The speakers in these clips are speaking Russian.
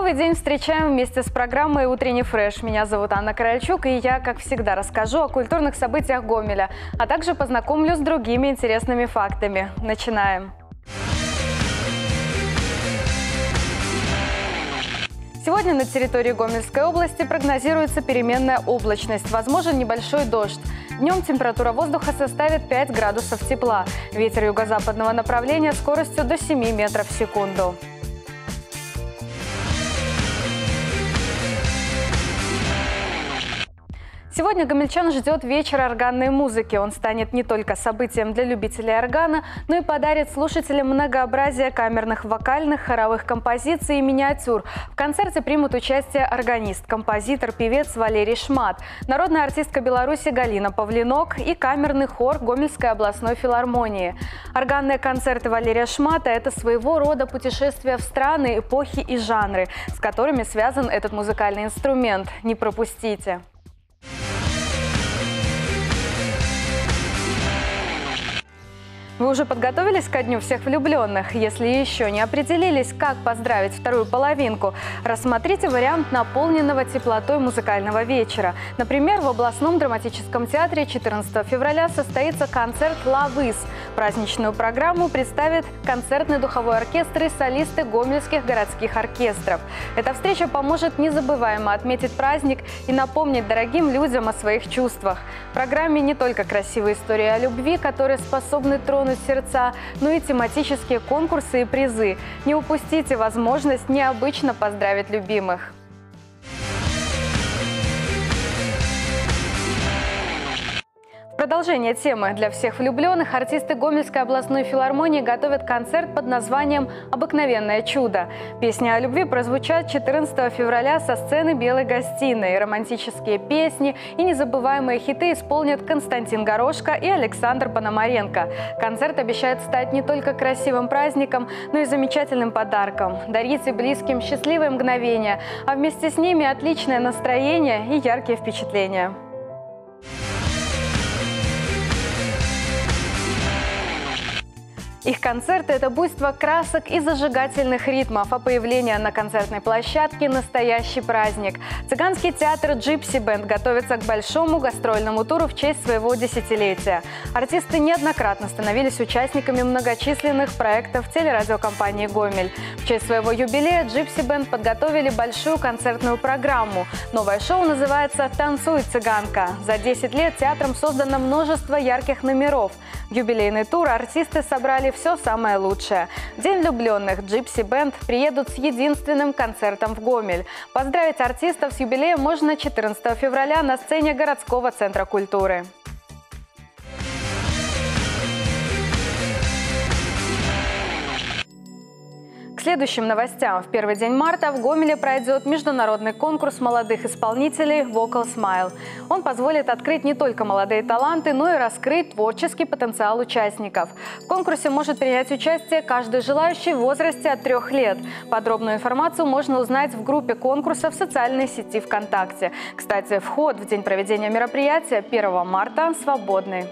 Новый день встречаем вместе с программой «Утренний фреш». Меня зовут Анна Корольчук, и я, как всегда, расскажу о культурных событиях Гомеля, а также познакомлю с другими интересными фактами. Начинаем! Сегодня на территории Гомельской области прогнозируется переменная облачность, возможен небольшой дождь. Днем температура воздуха составит 5 градусов тепла. Ветер юго-западного направления скоростью до 7 метров в секунду. Сегодня гомельчан ждет вечер органной музыки. Он станет не только событием для любителей органа, но и подарит слушателям многообразие камерных, вокальных, хоровых композиций и миниатюр. В концерте примут участие органист, композитор, певец Валерий Шмат, народная артистка Беларуси Галина Павлинок и камерный хор Гомельской областной филармонии. Органные концерты Валерия Шмата – это своего рода путешествие в страны, эпохи и жанры, с которыми связан этот музыкальный инструмент. Не пропустите! Вы уже подготовились ко Дню всех влюбленных? Если еще не определились, как поздравить вторую половинку, рассмотрите вариант наполненного теплотой музыкального вечера. Например, в областном драматическом театре 14 февраля состоится концерт «Лавыс». Праздничную программу представит концертный духовой оркестр и солисты гомельских городских оркестров. Эта встреча поможет незабываемо отметить праздник и напомнить дорогим людям о своих чувствах. В программе не только красивые истории о любви, которые способны тронуть сердца, но и тематические конкурсы и призы. Не упустите возможность необычно поздравить любимых. Продолжение темы для всех влюбленных артисты Гомельской областной филармонии готовят концерт под названием «Обыкновенное чудо». Песни о любви прозвучат 14 февраля со сцены Белой гостиной. Романтические песни и незабываемые хиты исполнят Константин Горошко и Александр Пономаренко. Концерт обещает стать не только красивым праздником, но и замечательным подарком. Дарите близким счастливые мгновения, а вместе с ними отличное настроение и яркие впечатления. Их концерты – это буйство красок и зажигательных ритмов, а появление на концертной площадке – настоящий праздник. Цыганский театр «Джипси Бенд» готовится к большому гастрольному туру в честь своего десятилетия. Артисты неоднократно становились участниками многочисленных проектов телерадиокомпании «Гомель». В честь своего юбилея «Джипси Бенд» подготовили большую концертную программу. Новое шоу называется «Танцуй, цыганка». За 10 лет театром создано множество ярких номеров. В юбилейный тур артисты собрали все самое лучшее. В День влюбленных Gypsy Band приедут с единственным концертом в Гомель. Поздравить артистов с юбилеем можно 14 февраля на сцене городского центра культуры. К следующим новостям. В первый день марта в Гомеле пройдет международный конкурс молодых исполнителей Vocal Smile. Он позволит открыть не только молодые таланты, но и раскрыть творческий потенциал участников. В конкурсе может принять участие каждый желающий в возрасте от 3 лет. Подробную информацию можно узнать в группе конкурса в социальной сети ВКонтакте. Кстати, вход в день проведения мероприятия 1 марта свободный.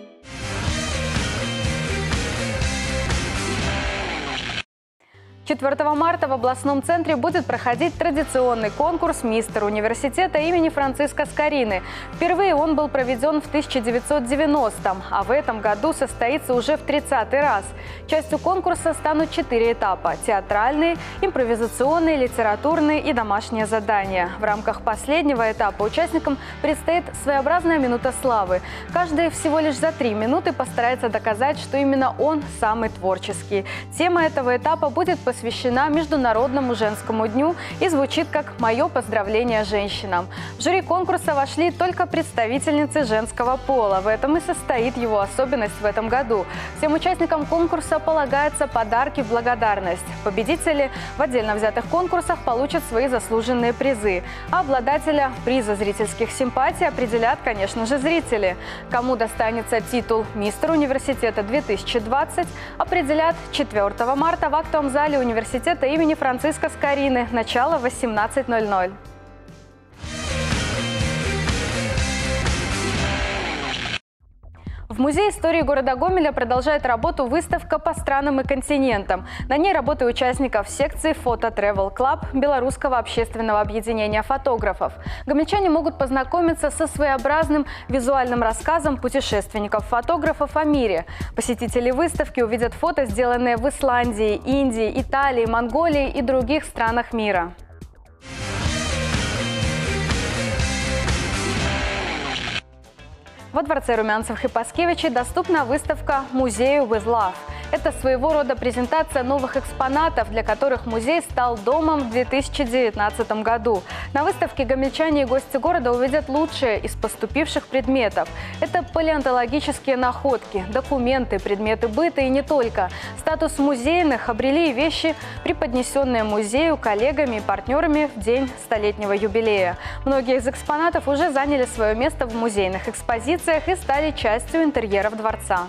4 марта в областном центре будет проходить традиционный конкурс «Мистер университета» имени Франциска Скорины. Впервые он был проведен в 1990-м, а в этом году состоится уже в 30-й раз. Частью конкурса станут 4 этапа – театральные, импровизационные, литературные и домашние задания. В рамках последнего этапа участникам предстоит своеобразная минута славы. Каждый всего лишь за 3 минуты постарается доказать, что именно он самый творческий. Тема этого этапа будет посвящена Международному женскому дню и звучит как «Мое поздравление женщинам». В жюри конкурса вошли только представительницы женского пола. В этом и состоит его особенность в этом году. Всем участникам конкурса полагаются подарки в благодарность. Победители в отдельно взятых конкурсах получат свои заслуженные призы. А обладателя приза зрительских симпатий определят, конечно же, зрители. Кому достанется титул «Мистер университета 2020» определят 4 марта в актовом зале университета имени Франциска Скорины. Начало 18:00. В Музее истории города Гомеля продолжает работу выставка по странам и континентам. На ней работы участников секции «Фото Travel Club» Белорусского общественного объединения фотографов. Гомельчане могут познакомиться со своеобразным визуальным рассказом путешественников-фотографов о мире. Посетители выставки увидят фото, сделанные в Исландии, Индии, Италии, Монголии и других странах мира. Во дворце Румянцевых и Паскевичей доступна выставка «Музей with Love». Это своего рода презентация новых экспонатов, для которых музей стал домом в 2019 году. На выставке гомельчане и гости города увидят лучшие из поступивших предметов. Это палеонтологические находки, документы, предметы быта и не только. Статус музейных обрели и вещи, преподнесенные музею коллегами и партнерами в день столетнего юбилея. Многие из экспонатов уже заняли свое место в музейных экспозициях и стали частью интерьеров дворца.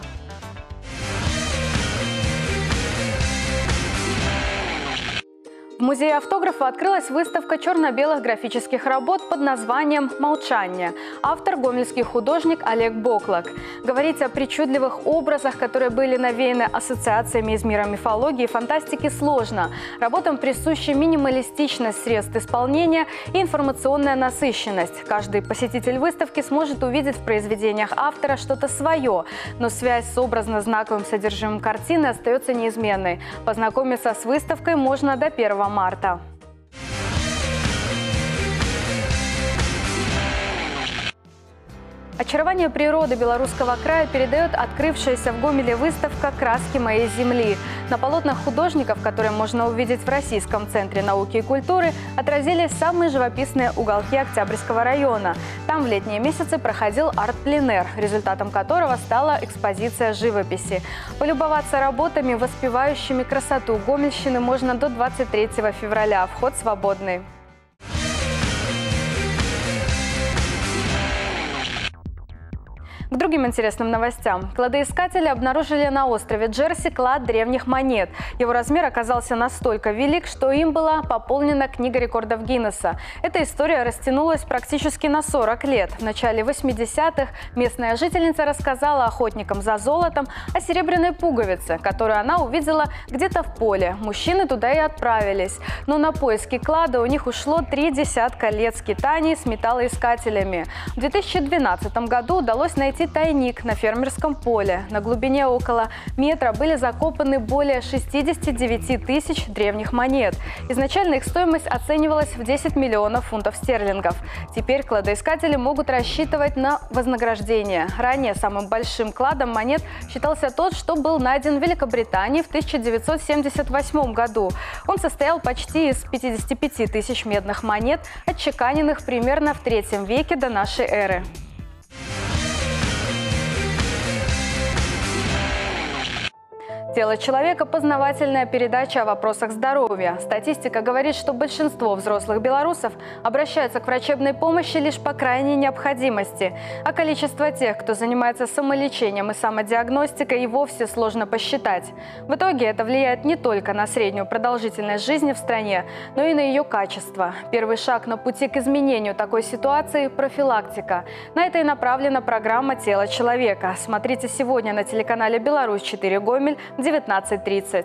В Музее автографа открылась выставка черно-белых графических работ под названием «Молчание». Автор – гомельский художник Олег Боклак. Говорить о причудливых образах, которые были навеяны ассоциациями из мира мифологии и фантастики, сложно. Работам присуща минималистичность средств исполнения и информационная насыщенность. Каждый посетитель выставки сможет увидеть в произведениях автора что-то свое, но связь с образно-знаковым содержимым картины остается неизменной. Познакомиться с выставкой можно до 1 марта. Очарование природы Белорусского края передает открывшаяся в Гомеле выставка «Краски моей земли». На полотнах художников, которые можно увидеть в Российском центре науки и культуры, отразились самые живописные уголки Октябрьского района. Там в летние месяцы проходил арт-пленэр, результатом которого стала экспозиция живописи. Полюбоваться работами, воспевающими красоту Гомельщины, можно до 23 февраля. Вход свободный. К другим интересным новостям. Кладоискатели обнаружили на острове Джерси клад древних монет. Его размер оказался настолько велик, что им была пополнена книга рекордов Гиннесса. Эта история растянулась практически на 40 лет. В начале 80-х местная жительница рассказала охотникам за золотом о серебряной пуговице, которую она увидела где-то в поле. Мужчины туда и отправились. Но на поиски клада у них ушло 3 десятка лет скитаний с металлоискателями. В 2012 году удалось найти тайник на фермерском поле. На глубине около метра были закопаны более 69 тысяч древних монет. Изначально их стоимость оценивалась в 10 миллионов фунтов стерлингов. Теперь кладоискатели могут рассчитывать на вознаграждение. Ранее самым большим кладом монет считался тот, что был найден в Великобритании в 1978 году. Он состоял почти из 55 тысяч медных монет, отчеканенных примерно в 3 веке до нашей эры. «Тело человека» – познавательная передача о вопросах здоровья. Статистика говорит, что большинство взрослых белорусов обращаются к врачебной помощи лишь по крайней необходимости, а количество тех, кто занимается самолечением и самодиагностикой, и вовсе сложно посчитать. В итоге это влияет не только на среднюю продолжительность жизни в стране, но и на ее качество. Первый шаг на пути к изменению такой ситуации – профилактика. На это и направлена программа «Тело человека». Смотрите сегодня на телеканале «Беларусь-4 Гомель» в 19:30.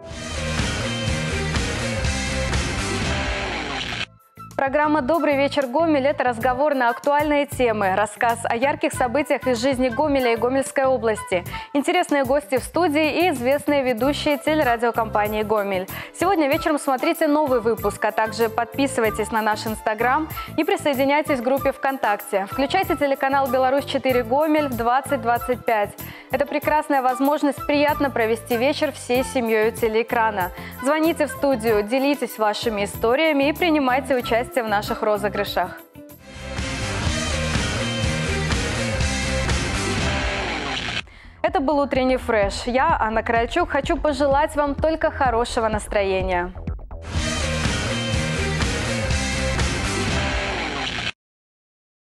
Программа «Добрый вечер, Гомель» – это разговор на актуальные темы, рассказ о ярких событиях из жизни Гомеля и Гомельской области, интересные гости в студии и известные ведущие телерадиокомпании «Гомель». Сегодня вечером смотрите новый выпуск, а также подписывайтесь на наш Инстаграм и присоединяйтесь к группе ВКонтакте. Включайте телеканал «Беларусь-4 Гомель» в 20:25. Это прекрасная возможность приятно провести вечер всей семьей у телеэкрана. Звоните в студию, делитесь вашими историями и принимайте участие в наших розыгрышах. Это был утренний фреш. Я, Анна Кральчук, хочу пожелать вам только хорошего настроения.